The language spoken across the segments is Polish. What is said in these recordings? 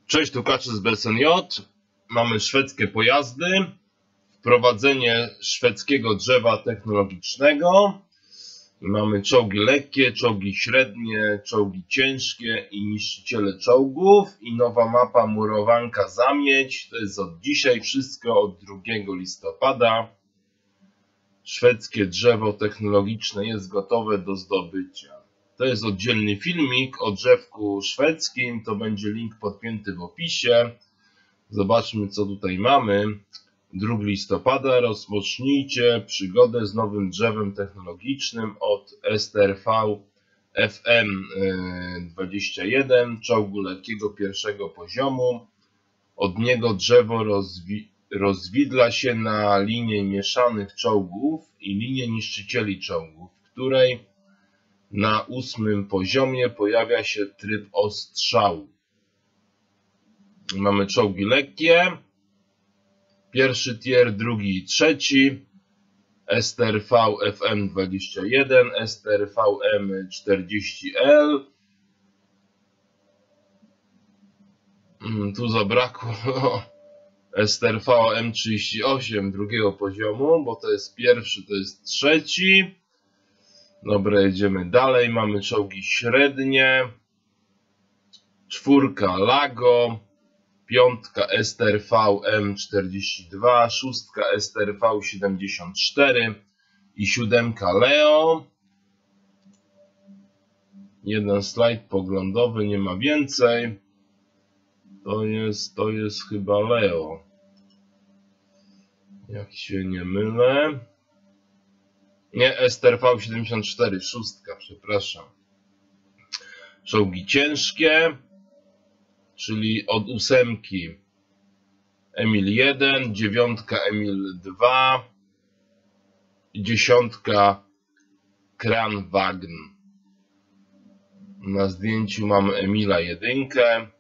Cześć, tu Kaczy z BSNJ. Mamy szwedzkie pojazdy. Wprowadzenie szwedzkiego drzewa technologicznego. Mamy czołgi lekkie, czołgi średnie, czołgi ciężkie i niszczyciele czołgów. I nowa mapa murowanka Zamieć. To jest od dzisiaj, wszystko od 2 listopada. Szwedzkie drzewo technologiczne jest gotowe do zdobycia. To jest oddzielny filmik o drzewku szwedzkim, to będzie link podpięty w opisie. Zobaczmy, co tutaj mamy. 2 listopada rozpocznijcie przygodę z nowym drzewem technologicznym od STRV FM21, czołgu lekkiego pierwszego poziomu. Od niego drzewo rozwidla się na linię mieszanych czołgów i linię niszczycieli czołgów, w której na 8. poziomie pojawia się tryb ostrzału. Mamy czołgi lekkie, pierwszy tier, drugi i trzeci, STRV FM21, STRV M40L. Tu zabrakło STRV M38 drugiego poziomu, bo to jest pierwszy, to jest trzeci. Dobra, jedziemy dalej. Mamy czołgi średnie, 4 Lago, 5 STRV M42, 6 STRV 74 i 7 Leo. Jeden slajd poglądowy, nie ma więcej. To jest chyba Leo, jak się nie mylę. Nie, STRV 74, 6, przepraszam. Czołgi ciężkie, czyli od 8 Emil 1, 9 Emil 2, 10 Kranvagn. Na zdjęciu mamy Emila 1.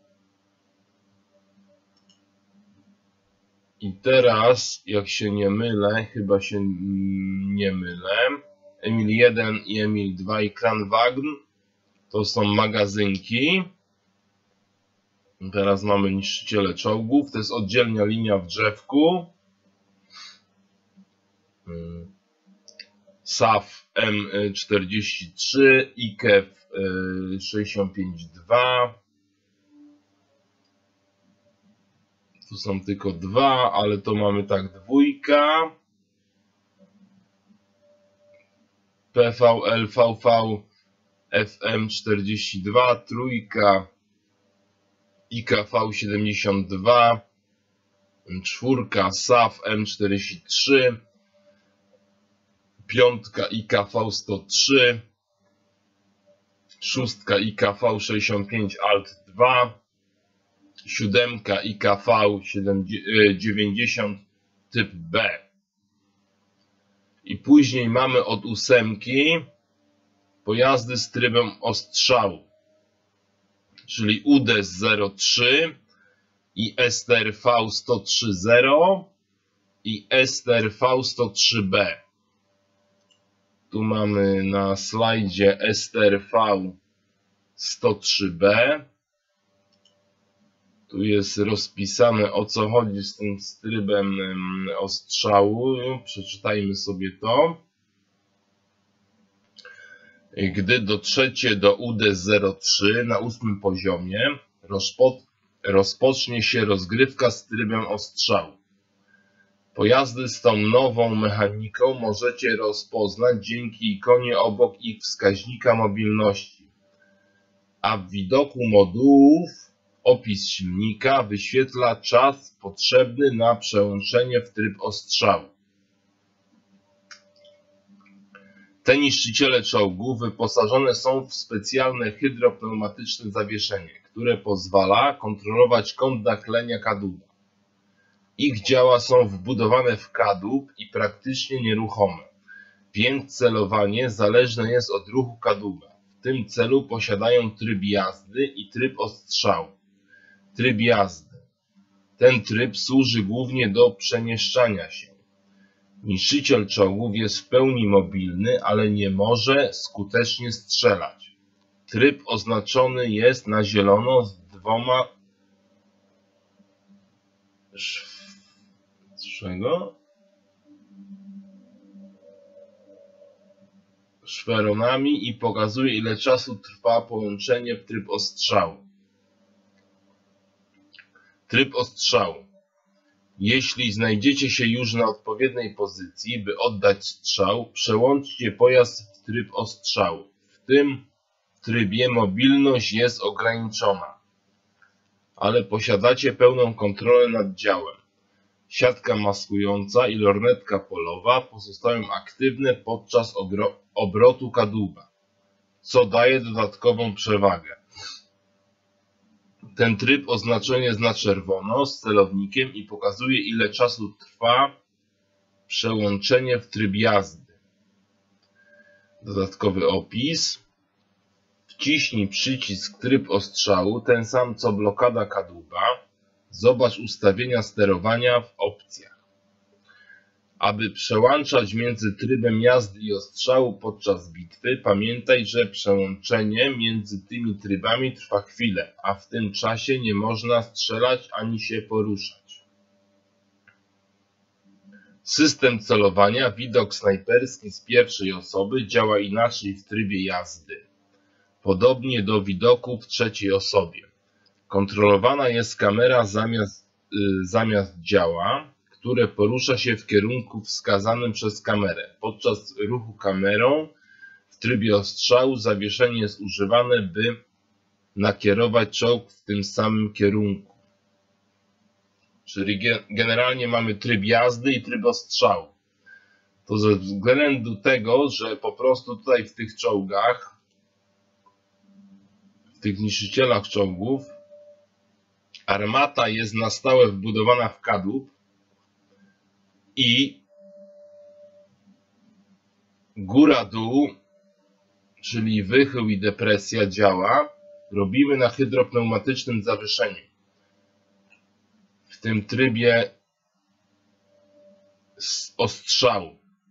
I teraz, jak się nie mylę, chyba się nie mylę, Emil 1 i Emil 2 i Kranvagn to są magazynki. Teraz mamy niszczyciele czołgów, to jest oddzielna linia w drzewku. SAF M43, IKEF 65-2. Tu są tylko 2, ale to mamy tak 2. PVL VV FM42, 3 IKV 72, 4 SAF M43, 5 IKV 103, 6 IKV 65 Alt 2, 7 IKV 90 typ B. I później mamy od 8 pojazdy z trybem ostrzału, czyli UDES 03 i STRV 103.0 i STRV 103B. Tu mamy na slajdzie STRV 103B. Tu jest rozpisane, o co chodzi z tym trybem ostrzału. Przeczytajmy sobie to. Gdy dotrzecie do UDES 03 na 8. poziomie, rozpocznie się rozgrywka z trybem ostrzału. Pojazdy z tą nową mechaniką możecie rozpoznać dzięki ikonie obok ich wskaźnika mobilności, a w widoku modułów opis silnika wyświetla czas potrzebny na przełączenie w tryb ostrzału. Te niszczyciele czołgów wyposażone są w specjalne hydropneumatyczne zawieszenie, które pozwala kontrolować kąt nachylenia kadłuba. Ich działa są wbudowane w kadłub i praktycznie nieruchome, więc celowanie zależne jest od ruchu kadłuba. W tym celu posiadają tryb jazdy i tryb ostrzału. Tryb jazdy. Ten tryb służy głównie do przemieszczania się. Niszczyciel czołgów jest w pełni mobilny, ale nie może skutecznie strzelać. Tryb oznaczony jest na zielono z 2 szweronami i pokazuje, ile czasu trwa połączenie w tryb ostrzału. Tryb ostrzału. Jeśli znajdziecie się już na odpowiedniej pozycji, by oddać strzał, przełączcie pojazd w tryb ostrzału. W tym trybie mobilność jest ograniczona, ale posiadacie pełną kontrolę nad działem. Siatka maskująca i lornetka polowa pozostają aktywne podczas obrotu kadłuba, co daje dodatkową przewagę. Ten tryb oznaczony jest na czerwono z celownikiem i pokazuje, ile czasu trwa przełączenie w tryb jazdy. Dodatkowy opis. Wciśnij przycisk tryb ostrzału, ten sam co blokada kadłuba. Zobacz ustawienia sterowania w opcjach. Aby przełączać między trybem jazdy i ostrzału podczas bitwy, pamiętaj, że przełączenie między tymi trybami trwa chwilę, a w tym czasie nie można strzelać ani się poruszać. System celowania, widok snajperski z pierwszej osoby działa inaczej w trybie jazdy, podobnie do widoku w trzeciej osobie. Kontrolowana jest kamera zamiast działa, które porusza się w kierunku wskazanym przez kamerę. Podczas ruchu kamerą w trybie ostrzału zawieszenie jest używane, by nakierować czołg w tym samym kierunku. Czyli generalnie mamy tryb jazdy i tryb ostrzału. To ze względu tego, że po prostu tutaj w tych czołgach, w tych niszczycielach czołgów, armata jest na stałe wbudowana w kadłub i góra-dół, czyli wychył i depresja działa, robimy na hydropneumatycznym zawieszeniu. W tym trybie ostrzału.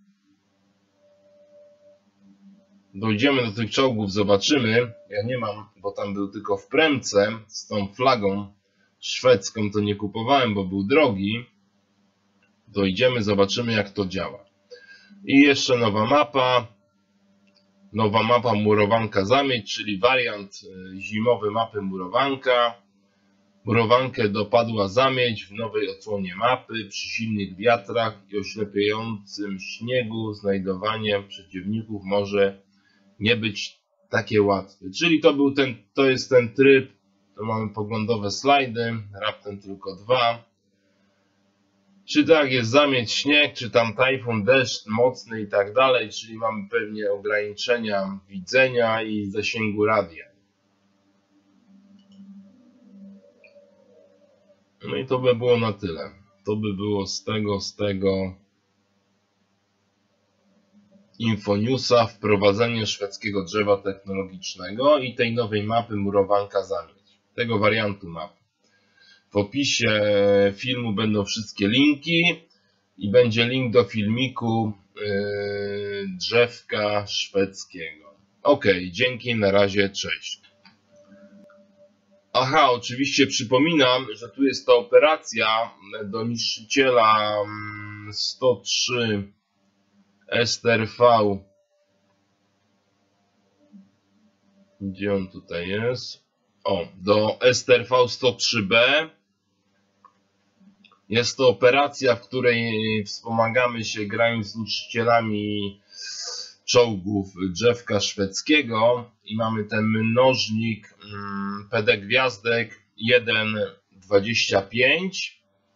Dojdziemy do tych czołgów, zobaczymy. Ja nie mam, bo tam był tylko w premce z tą flagą szwedzką, to nie kupowałem, bo był drogi. Dojdziemy, zobaczymy, jak to działa. I jeszcze nowa mapa. Nowa mapa murowanka zamieć, czyli wariant zimowy mapy murowanka. Murowankę dopadła zamieć w nowej odsłonie mapy. Przy silnych wiatrach i oślepiającym śniegu znajdowanie przeciwników może nie być takie łatwe. Czyli to jest ten tryb. Tu mamy poglądowe slajdy, raptem tylko dwa. Czy tak jest zamieć, śnieg, czy tam tajfun, deszcz mocny i tak dalej, czyli mamy pewnie ograniczenia widzenia i zasięgu radia. No i to by było na tyle. To by było z tego Infonewsa, wprowadzenie szwedzkiego drzewa technologicznego i tej nowej mapy murowanka zamieć. Tego wariantu mapy. W opisie filmu będą wszystkie linki i będzie link do filmiku drzewka szwedzkiego. Ok, dzięki, na razie, cześć. Aha, oczywiście przypominam, że tu jest ta operacja do niszczyciela 103 STRV. Gdzie on tutaj jest? O, do STRV 103B. Jest to operacja, w której wspomagamy się grając z niszczycielami czołgów drzewka szwedzkiego i mamy ten mnożnik PD gwiazdek 1,25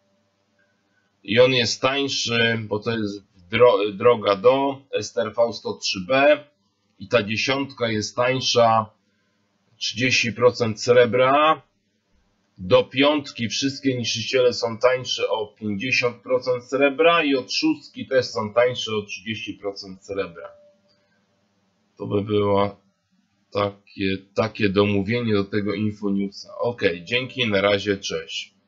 i on jest tańszy, bo to jest droga do STRV 103B i ta dziesiątka jest tańsza 30% srebra. Do piątki wszystkie niszczyciele są tańsze o 50% srebra i od szóstki też są tańsze o 30% srebra. To by było takie domówienie do tego Infonewsa. Ok, dzięki, na razie, cześć.